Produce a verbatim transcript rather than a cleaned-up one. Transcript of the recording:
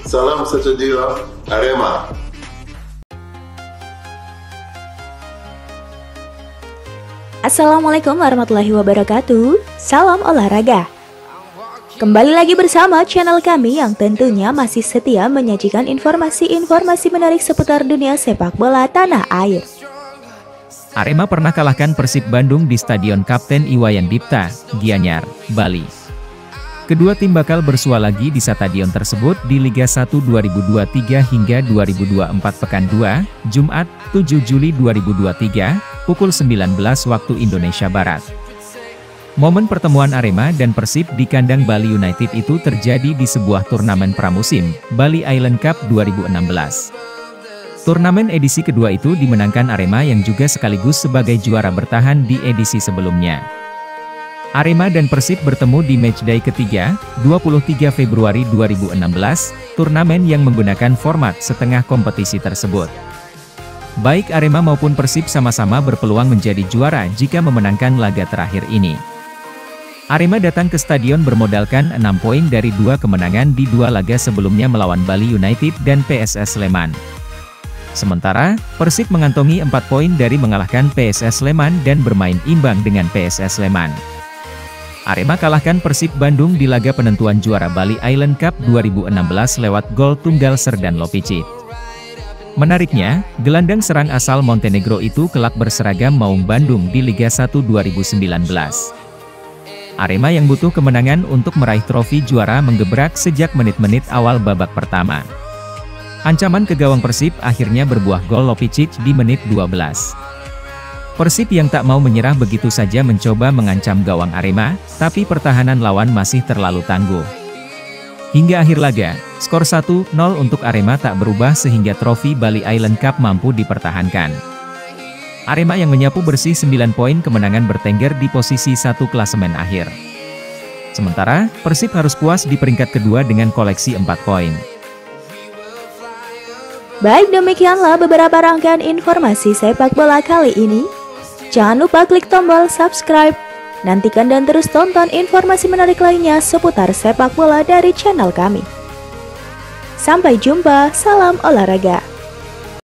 Salam sejahtera Arema. Assalamualaikum warahmatullahi wabarakatuh. Salam olahraga. Kembali lagi bersama channel kami yang tentunya masih setia menyajikan informasi-informasi menarik seputar dunia sepak bola tanah air. Arema pernah kalahkan Persib Bandung di Stadion Kapten Iwayan Dipta, Gianyar, Bali. Kedua tim bakal bersua lagi di stadion tersebut di Liga satu dua ribu dua puluh tiga hingga dua ribu dua puluh empat pekan dua, Jumat, tujuh Juli dua ribu dua puluh tiga, pukul sembilan belas waktu Indonesia Barat. Momen pertemuan Arema dan Persib di kandang Bali United itu terjadi di sebuah turnamen pramusim, Bali Island Cup dua ribu enam belas. Turnamen edisi kedua itu dimenangkan Arema yang juga sekaligus sebagai juara bertahan di edisi sebelumnya. Arema dan Persib bertemu di matchday ketiga, dua puluh tiga Februari dua ribu enam belas, turnamen yang menggunakan format setengah kompetisi tersebut. Baik Arema maupun Persib sama-sama berpeluang menjadi juara jika memenangkan laga terakhir ini. Arema datang ke stadion bermodalkan enam poin dari dua kemenangan di dua laga sebelumnya melawan Bali United dan P S S Sleman. Sementara, Persib mengantongi empat poin dari mengalahkan P S S Sleman dan bermain imbang dengan P S S Sleman. Arema kalahkan Persib Bandung di laga penentuan juara Bali Island Cup dua ribu enam belas lewat gol tunggal Serdan Lopicic. Menariknya, gelandang serang asal Montenegro itu kelak berseragam Maung Bandung di Liga satu dua ribu sembilan belas. Arema yang butuh kemenangan untuk meraih trofi juara menggebrak sejak menit-menit awal babak pertama. Ancaman ke gawang Persib akhirnya berbuah gol Lopicic di menit dua belas. Persib yang tak mau menyerah begitu saja mencoba mengancam gawang Arema, tapi pertahanan lawan masih terlalu tangguh. Hingga akhir laga, skor satu nol untuk Arema tak berubah sehingga trofi Bali Island Cup mampu dipertahankan. Arema yang menyapu bersih sembilan poin kemenangan bertengger di posisi satu klasemen akhir. Sementara, Persib harus puas di peringkat kedua dengan koleksi empat poin. Baik, demikianlah beberapa rangkaian informasi sepak bola kali ini. Jangan lupa klik tombol subscribe. Nantikan dan terus tonton informasi menarik lainnya seputar sepak bola dari channel kami. Sampai jumpa, salam olahraga.